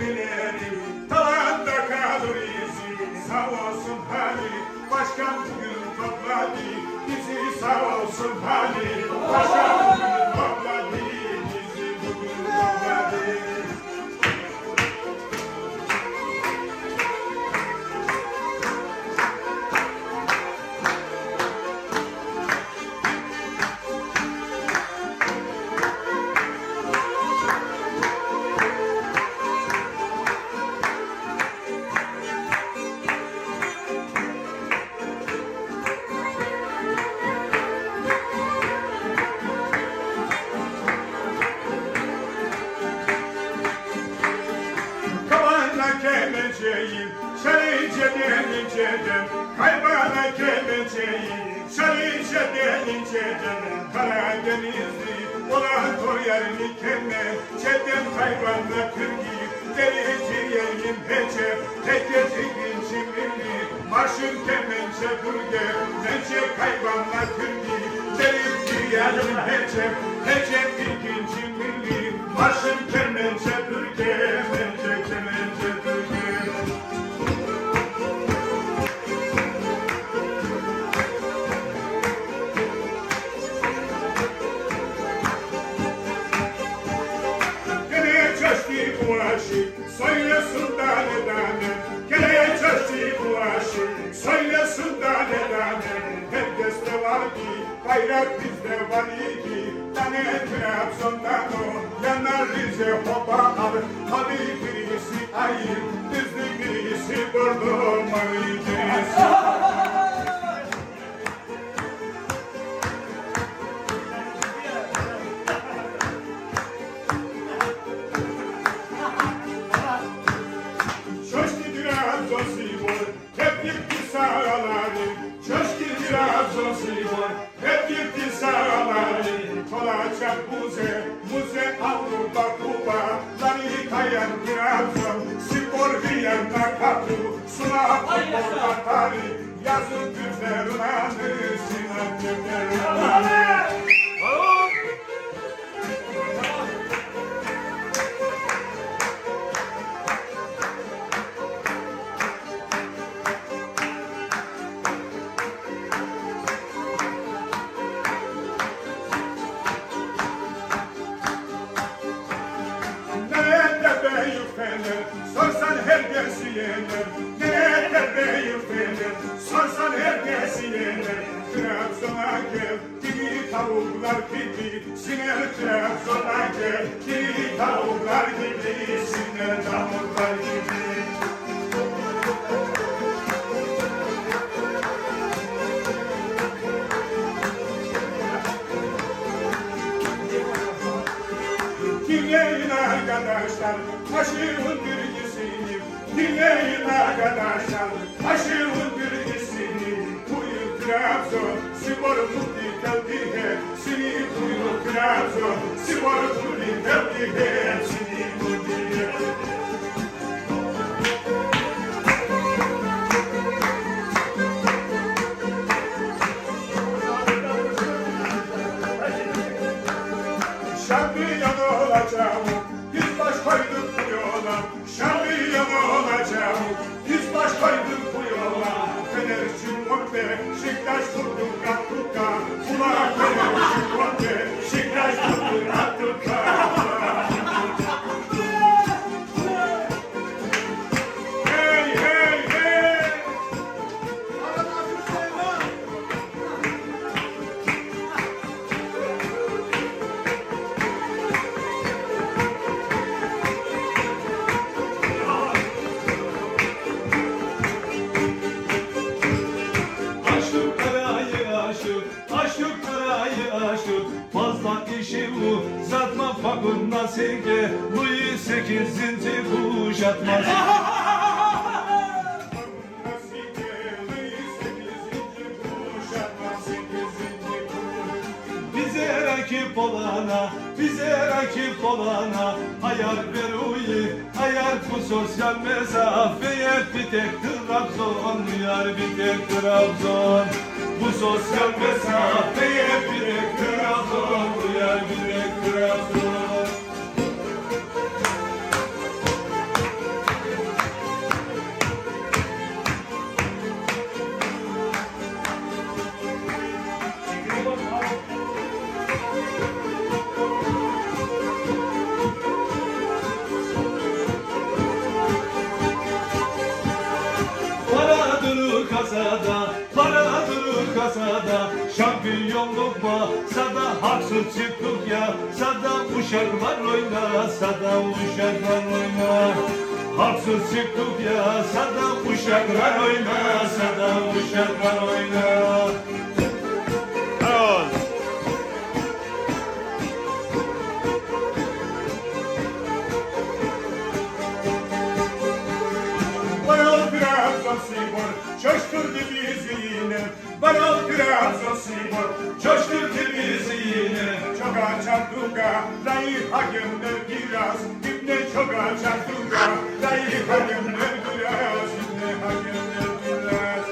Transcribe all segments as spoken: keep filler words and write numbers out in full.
mermileri, tavanda kalır izi. Sağ olsun hali, başkan bugün topladı bizi. Sağ olsun hali, başkan bugün topladı bizi. Bugün topladı. Kemençeyi, şerinceden inceden, kaybana kemençeyi, şerinceden inceden, Karadenizli olan toryarını kemme, çetem kaybanla Türkiye, delici yerim peçe, tekeci binçimini, marşın kemençe bürge, mençe kaybanla Türkiye, delici yerim peçe, peçe binçimini, marşın kemençe bürge, mençe kemençe bürge. Söylesin tane tane, gele çeşti bulaşı. Söylesin tane tane, herkeste var ki, bayrak bizde var ki. Tane Trabzon'dan o, yanar Rize hopalar. Tabi birisi ayır, düzlü birisi Bordo, mavi birisi. Hep gitti sağları, Kolaçak Muze, Muze Avrupa Kuba, Lani Kayan Trabzon, Spor Viyana Katu, Sula Futbol Atari, yazın Türklerin anı, Sinan Türklerin anı. Sorsan herkesi yenir, nerede beyefendi? Sorsan herkesi yenir. Trabzon'a gel, gibi tavuklar gibi, siner Trabzon'a gel, gibi tavuklar gibi, siner tavuklar gibi. Dinleyin arkadaşlar, aşığın bilgisini. Dinleyin arkadaşlar, aşığın bilgisini. Buyur Trabzon, spor kulübü geldi he. Seni buyur Trabzon, spor kulübü geldi he. Seni buyur. Şampiyon olacağım, biz baş koyduk bu yola. Şampiyon olacağım, biz baş koyduk bu yola. Fenerci Monte, Şiktaş tuttuk Attuka. Ula Fenerci Monte, Şiktaş tuttuk Attuka. Hey hey hey! Aşık karayı aşık, fazla işi uzatma fakunda sevgi, Louis sekizinci kuşatmaz. Bize rakip olana, bize rakip olana, ayar veruyi, ayar bu sosyal mesafeye bir tek Trabzon, yar bir tek Trabzon. Bu sosyal mesafeye bir tek Trabzon, duyar bir tek Trabzon. da şampiyonluk masada haksız çıktık ya. Sada uşaklar oyna, sada uşaklar oyna. Haksız çıktık ya, sada uşaklar oyna, sada uşaklar oyna. Evet. Coşturdu bizi yine, Barol Trabzonspor coşturdu bizi yine. Çok açardık ha, dayı hakemler biraz, İbne çok açardık ha, dayı hakemler biraz, İbne hakemler biraz.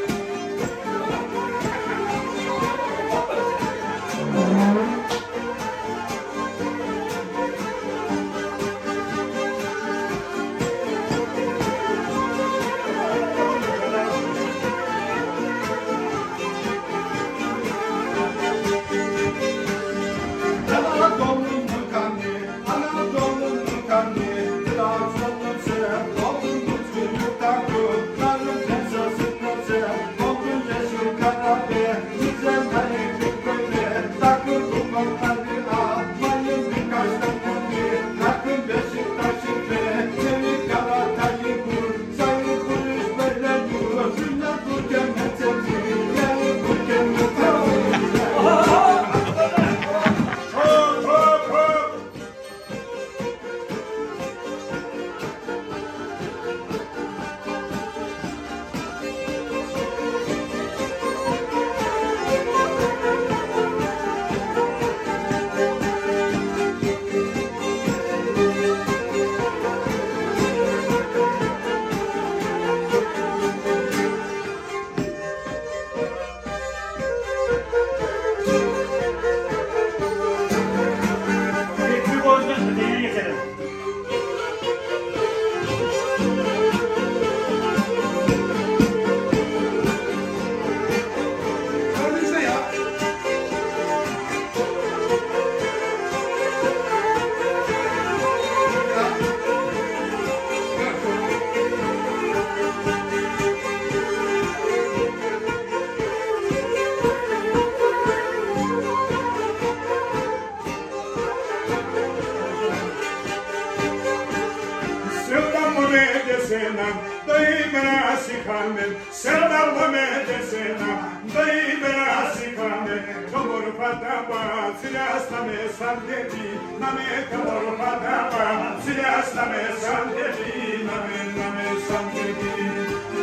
Dayı bana sikamen, sevdalma medesena. Dayı bana sikamen, tomor pataba, silasla me santeti. Name tomor pataba, silasla me santeti. Name name santeti.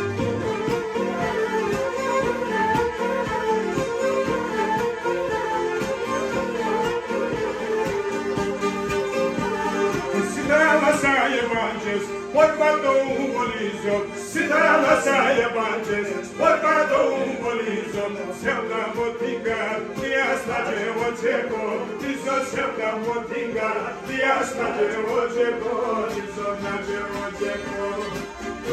Portado um bolizo, cidadã saia bandes. Portado um bolizo, seu da botinga, diasta de ojego, dizo seu da botinga, diasta de ojego, dizo na de ojego.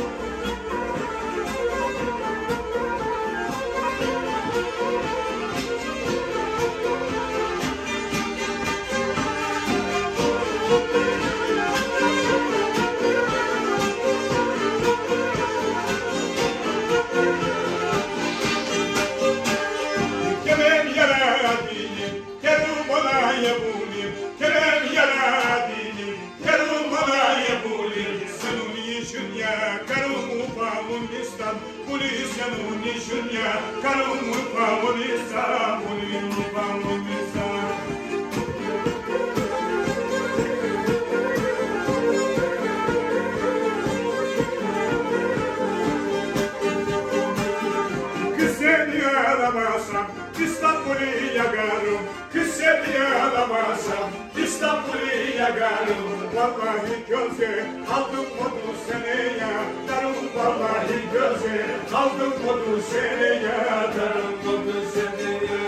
İstanbul'u yakarım, kıseni alamazsam İstanbul'u yakarım, vallahi göze aldım onu seneye darım, vallahi göze aldım onu seneye darım, onu seneye.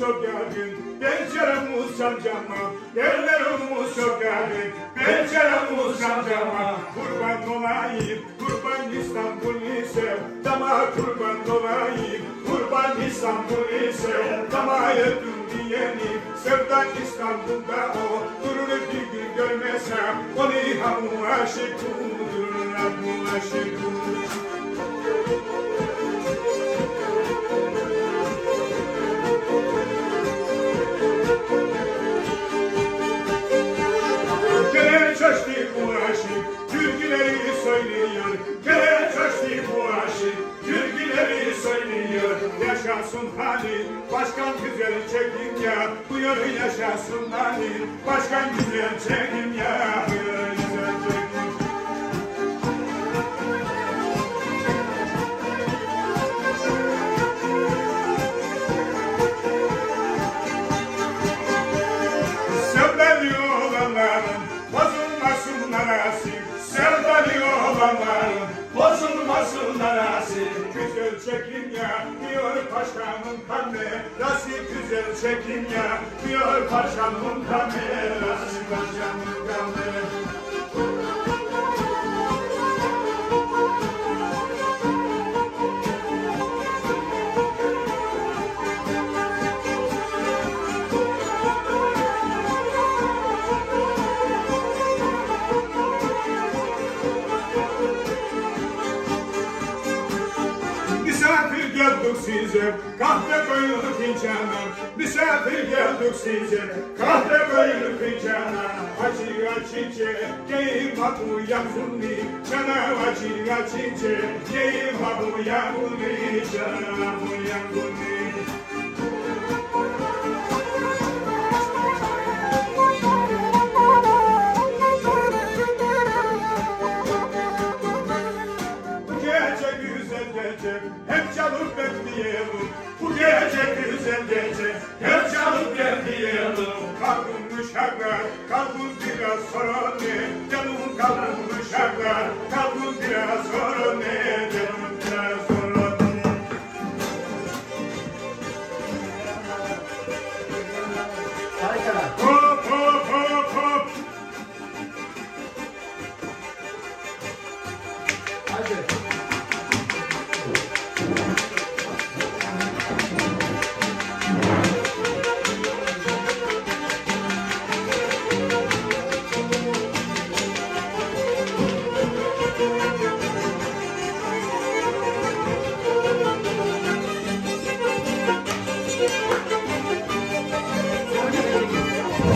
çok yakın, penceremiz camcama. Evlerimiz çok yakın, penceremiz camcama. Kurban olayım, kurban İstanbul'u sev, dama kurban olayım. Kurban İstanbul'u sev, dama yedim diyeni. Sevdan İstanbul'da o, durur bir gün görmesem. Onu hamu aşık durur, hamu aşık durur. Türküleri söylüyor, gel coştu bu aşık. Türküleri söylüyor, yaşasın Halil. Başkan güzel çekim ya, buyur yaşasın Halil. Başkan güzel çekim ya, buyur güzel çekim. Sevmeli olanların bozulmasın arası. Sevdali olanların bozulmasın arası. Güzel çekim ya, diyor paşamın kamerası. Güzel çekim ya, diyor paşamın kamerası. Paşamın kamerası. Misafir geldik size, kahve koyun fincana. Misafir geldik size, kahve koyun fincana. Acı açınca, geyim habu yakuni. Cana acı açınca, geyim habu yakuni. Cana habu yakuni. Hep çalıp bekleyelim, bu gece güzel gece. Hep çalıp bekleyelim. Kalkın uşaklar, kalkın biraz sonra ne? Canım kalkın uşaklar, kalkın biraz sonra ne? Canım biraz sonra ne? Hop hop hop hop. Hadi.